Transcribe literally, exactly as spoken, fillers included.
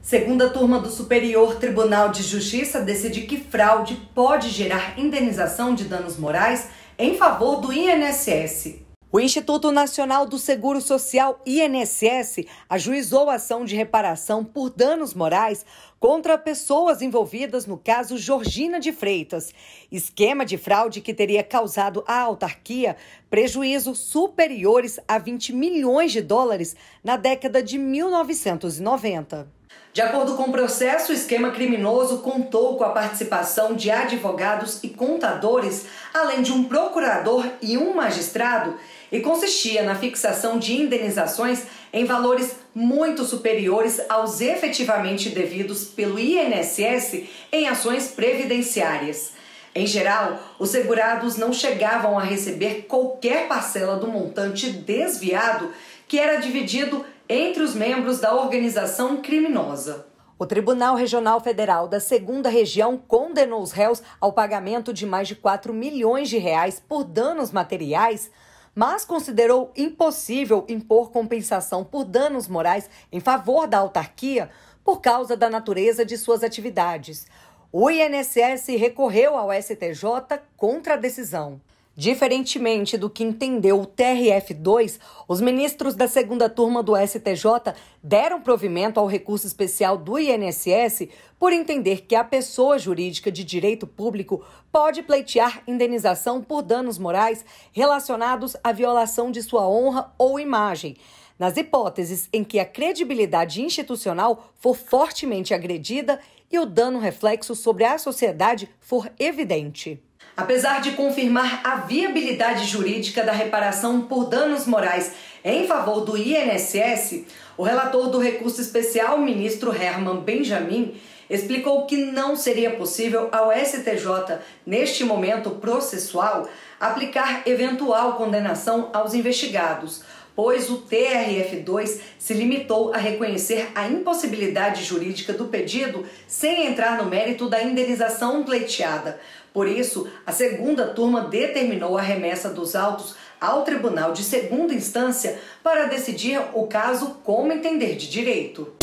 Segunda turma do Superior Tribunal de Justiça decide que fraude pode gerar indenização de danos morais em favor do I N S S. O Instituto Nacional do Seguro Social, I N S S, ajuizou a ação de reparação por danos morais contra pessoas envolvidas no caso Georgina de Freitas, esquema de fraude que teria causado à autarquia prejuízos superiores a vinte milhões de dólares na década de mil novecentos e noventa. De acordo com o processo, o esquema criminoso contou com a participação de advogados e contadores, além de um procurador e um magistrado, e consistia na fixação de indenizações em valores muito superiores aos efetivamente devidos pelo I N S S em ações previdenciárias. Em geral, os segurados não chegavam a receber qualquer parcela do montante desviado, que era dividido entre os membros da organização criminosa. O Tribunal Regional Federal da Segunda Região condenou os réus ao pagamento de mais de quatro milhões de reais por danos materiais, mas considerou impossível impor compensação por danos morais em favor da autarquia por causa da natureza de suas atividades. O I N S S recorreu ao S T J contra a decisão. Diferentemente do que entendeu o T R F dois, os ministros da segunda turma do S T J deram provimento ao recurso especial do I N S S por entender que a pessoa jurídica de direito público pode pleitear indenização por danos morais relacionados à violação de sua honra ou imagem, nas hipóteses em que a credibilidade institucional for fortemente agredida e o dano reflexo sobre a sociedade for evidente. Apesar de confirmar a viabilidade jurídica da reparação por danos morais em favor do I N S S, o relator do recurso especial, o ministro Herman Benjamin, explicou que não seria possível ao S T J, neste momento processual, aplicar eventual condenação aos investigados, pois o T R F dois se limitou a reconhecer a impossibilidade jurídica do pedido sem entrar no mérito da indenização pleiteada. Por isso, a segunda turma determinou a remessa dos autos ao Tribunal de Segunda Instância para decidir o caso como entender de direito.